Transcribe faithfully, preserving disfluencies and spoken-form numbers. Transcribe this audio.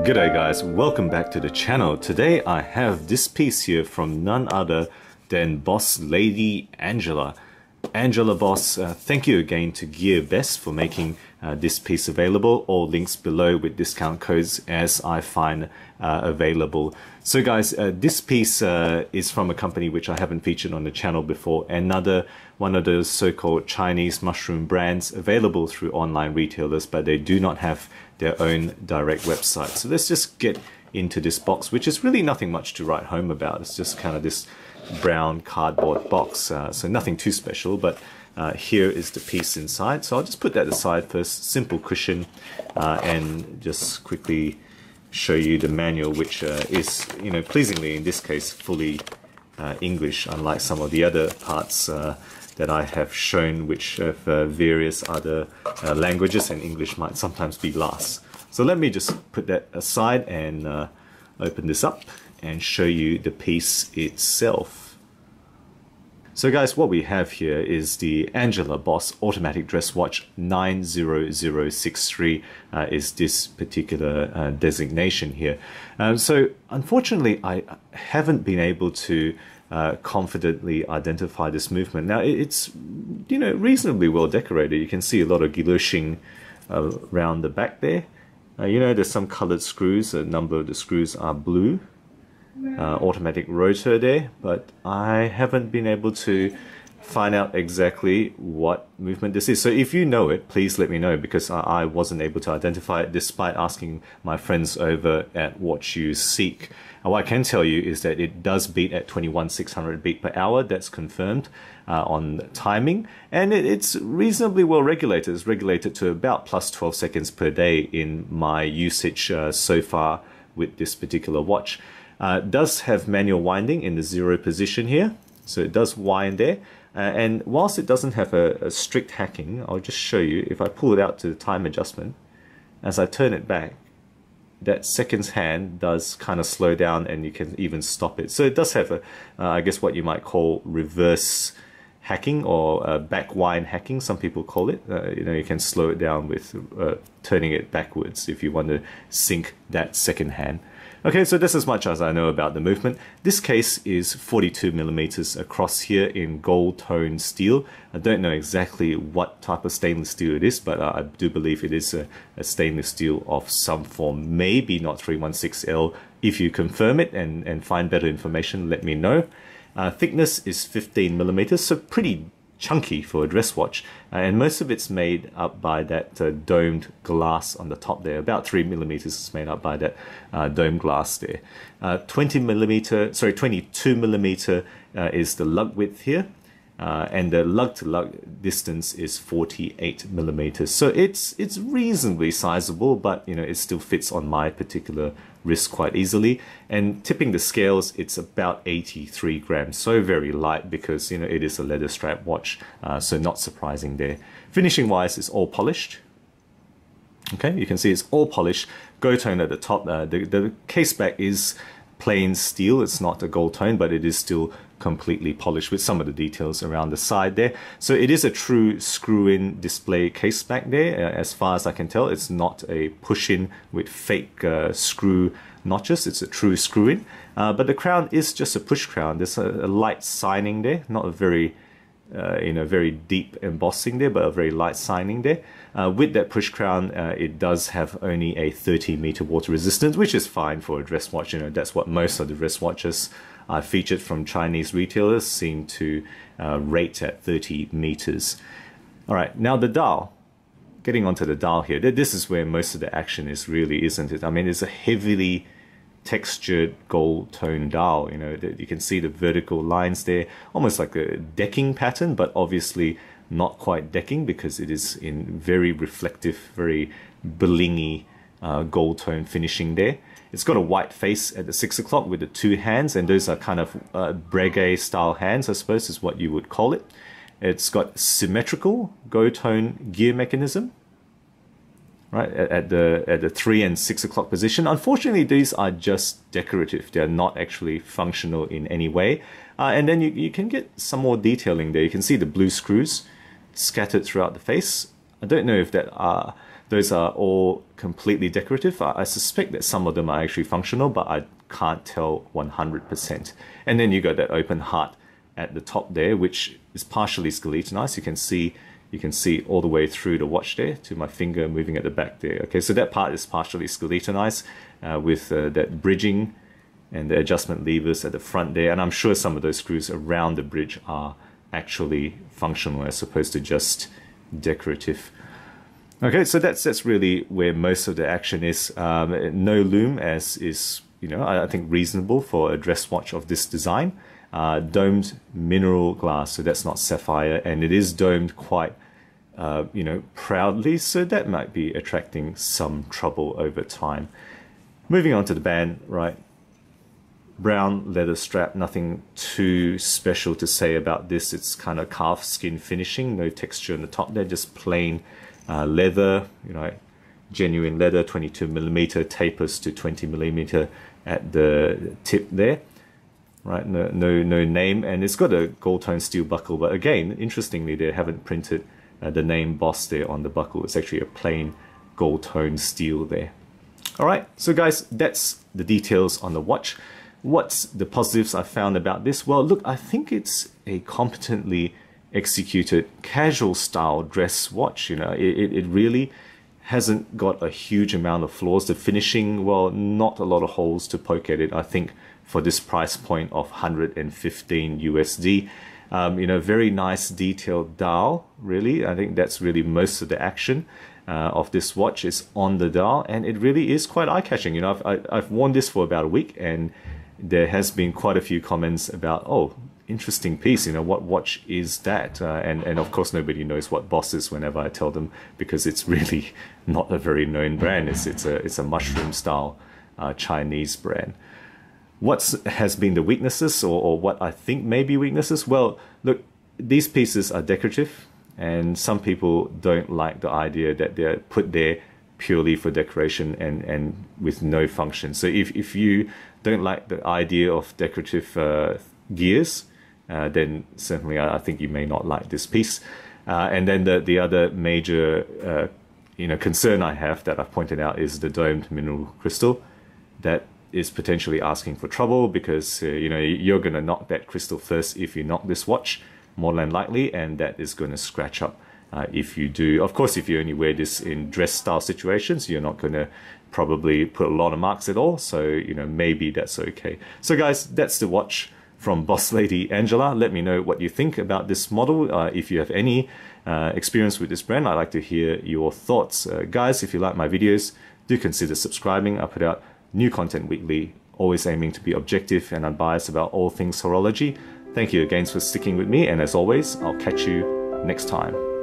G'day guys, welcome back to the channel. Today I have this piece here from none other than boss lady Angela. Angela Bos, uh, thank you again to GearBest for making uh, this piece available. All links below with discount codes as I find uh, available. So guys, uh, this piece uh, is from a company which I haven't featured on the channel before. Another one of those so-called Chinese mushroom brands available through online retailers, but they do not have their own direct website. So let's just get into this box, which is really nothing much to write home about. It's just kind of this brown cardboard box, uh, so nothing too special, but uh, here is the piece inside. So I'll just put that aside first. Simple cushion, uh, and just quickly show you the manual, which uh, is, you know, pleasingly in this case fully uh, English, unlike some of the other parts uh, that I have shown, which have uh, various other uh, languages, and English might sometimes be last. So let me just put that aside and uh, open this up and show you the piece itself. So guys, what we have here is the Angela Bos automatic dress watch nine zero zero six three uh, is this particular uh, designation here. Um, so unfortunately, I haven't been able to uh, confidently identify this movement. Now it's, you know, reasonably well decorated. You can see a lot of guillotine uh, around the back there. Uh, you know, there's some colored screws. A number of the screws are blue. Uh, automatic rotor there, but I haven't been able to find out exactly what movement this is. So if you know it, please let me know, because I, I wasn't able to identify it despite asking my friends over at Watch You Seek. And what I can tell you is that it does beat at twenty-one six hundred beat per hour. That's confirmed uh, on timing, and it, it's reasonably well regulated. It's regulated to about plus twelve seconds per day in my usage uh, so far with this particular watch. Uh, does have manual winding in the zero position here, so it does wind there, uh, and whilst it doesn't have a, a strict hacking, I'll just show you. If I pull it out to the time adjustment, as I turn it back, that seconds hand does kind of slow down, and you can even stop it. So it does have a, uh, I guess what you might call reverse hacking, or uh, back wind hacking, some people call it. Uh, you know, you can slow it down with uh, turning it backwards if you want to sync that second hand. Okay, so that's as much as I know about the movement. This case is forty-two millimeters across here in gold tone steel. I don't know exactly what type of stainless steel it is, but uh, I do believe it is a, a stainless steel of some form. Maybe not three one six L. If you confirm it and, and find better information, let me know. Uh, thickness is fifteen millimeters, so pretty chunky for a dress watch, uh, and most of it's made up by that uh, domed glass on the top there. About three millimeters is made up by that uh, domed glass there. Uh, twenty millimeter, sorry, twenty-two millimeter uh, is the lug width here, uh, and the lug to lug distance is forty-eight millimeters. So it's it's reasonably sizable, but you know, it still fits on my particular wrist quite easily. And tipping the scales, it's about eighty-three grams, so very light, because you know, it is a leather strap watch, uh, so not surprising there. Finishing wise, it's all polished. Okay, you can see it's all polished. Gold tone at the top. Uh, the, the case back is plain steel. It's not a gold tone, but it is still completely polished with some of the details around the side there. So it is a true screw-in display case back there. Uh, as far as I can tell, it's not a push-in with fake uh, screw notches. It's a true screw-in. Uh, but the crown is just a push crown. There's a, a light signing there, not a very Uh, you know, very deep embossing there, but a very light signing there. Uh, with that push crown, uh, it does have only a thirty meter water resistance, which is fine for a dress watch. You know, that's what most of the dress watches uh, featured from Chinese retailers seem to uh, rate at thirty meters. All right, now the dial. Getting onto the dial here, this is where most of the action is, really, isn't it? I mean, it's a heavily textured gold tone dial. You know, you can see the vertical lines there, almost like a decking pattern, but obviously not quite decking, because it is in very reflective, very blingy uh, gold tone finishing there. It's got a white face at the six o'clock with the two hands, and those are kind of uh, breguet style hands, I suppose is what you would call it. It's got symmetrical gold tone gear mechanism, right, at the at the three and six o'clock position. Unfortunately, these are just decorative. They're not actually functional in any way. Uh, and then you, you can get some more detailing there. You can see the blue screws scattered throughout the face. I don't know if that are those are all completely decorative. I, I suspect that some of them are actually functional, but I can't tell one hundred percent. And then you got that open heart at the top there, which is partially skeletonized. You can see you can see all the way through the watch there to my finger moving at the back there. Okay, so that part is partially skeletonized uh, with uh, that bridging and the adjustment levers at the front there. And I'm sure some of those screws around the bridge are actually functional as opposed to just decorative. Okay, so that's that's really where most of the action is. Um, no loom, as is, you know, I, I think reasonable for a dress watch of this design. Uh, domed mineral glass, so that's not sapphire, and it is domed quite, uh, you know, proudly, so that might be attracting some trouble over time. Moving on to the band, right? Brown leather strap, nothing too special to say about this. It's kind of calf skin finishing, no texture on the top there, just plain uh, leather, you know, genuine leather, twenty-two millimeter, tapers to twenty millimeter at the tip there. Right, no, no, no name, and it's got a gold tone steel buckle, but again, interestingly, they haven't printed uh, the name Bos there on the buckle. It's actually a plain gold tone steel there. All right, so guys, that's the details on the watch. What's the positives I found about this? Well, look, I think it's a competently executed casual style dress watch. You know, it, it really hasn't got a huge amount of flaws. The finishing, well, not a lot of holes to poke at it, I think, for this price point of one hundred fifteen U S D. Um, you know, very nice detailed dial, really. I think that's really most of the action uh, of this watch is on the dial, and it really is quite eye-catching. You know, I've, I, I've worn this for about a week, and there has been quite a few comments about, oh, interesting piece, you know, what watch is that? Uh, and, and of course, nobody knows what Bos is whenever I tell them, because it's really not a very known brand. It's, it's, a, it's a mushroom-style uh, Chinese brand. What has been the weaknesses, or, or what I think may be weaknesses? Well, look, these pieces are decorative, and some people don't like the idea that they're put there purely for decoration and, and with no function. So if, if you don't like the idea of decorative uh, gears, uh, then certainly I, I think you may not like this piece. Uh, and then the, the other major uh, you know, concern I have that I've pointed out is the domed mineral crystal. That is potentially asking for trouble, because uh, you know, you're going to knock that crystal first if you knock this watch, more than likely, and that is going to scratch up uh, if you do. Of course, if you only wear this in dress style situations, you're not going to probably put a lot of marks at all, so you know, maybe that's okay. So guys, that's the watch from Boss Lady Angela. Let me know what you think about this model. Uh, if you have any uh, experience with this brand, I'd like to hear your thoughts. Uh, guys, if you like my videos, do consider subscribing. I put out new content weekly, always aiming to be objective and unbiased about all things horology. Thank you again for sticking with me, and as always, I'll catch you next time.